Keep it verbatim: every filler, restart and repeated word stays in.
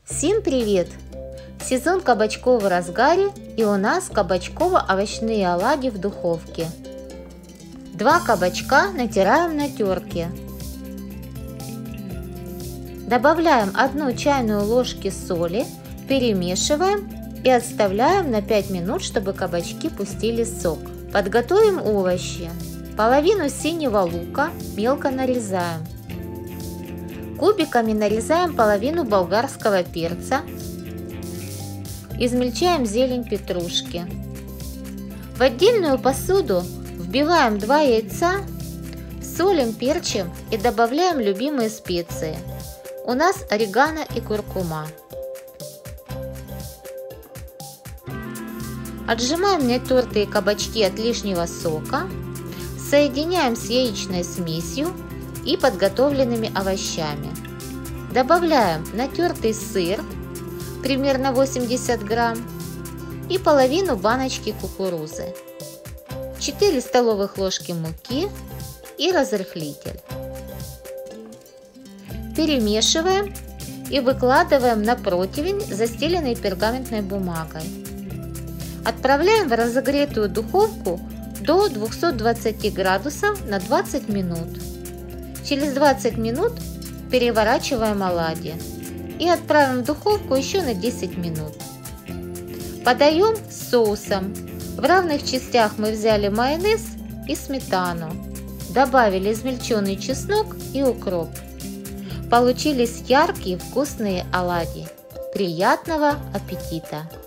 Всем привет! Сезон кабачков в разгаре, и у нас кабачково-овощные оладьи в духовке. Два кабачка натираем на терке. Добавляем одну чайную ложку соли, перемешиваем и отставляем на пять минут, чтобы кабачки пустили сок. Подготовим овощи. Половину синего лука мелко нарезаем. Кубиками нарезаем половину болгарского перца. Измельчаем зелень петрушки. В отдельную посуду вбиваем два яйца, солим, перчим и добавляем любимые специи. У нас орегано и куркума. Отжимаем натертые кабачки от лишнего сока, соединяем с яичной смесью и подготовленными овощами. Добавляем натертый сыр, примерно восемьдесят грамм, и половину баночки кукурузы, четыре столовых ложки муки и разрыхлитель. Перемешиваем и выкладываем на противень, застеленный пергаментной бумагой. Отправляем в разогретую духовку до двухсот двадцати градусов на двадцать минут. Через двадцать минут переворачиваем оладьи и отправим в духовку еще на десять минут. Подаем с соусом. В равных частях мы взяли майонез и сметану. Добавили измельченный чеснок и укроп. Получились яркие вкусные оладьи. Приятного аппетита!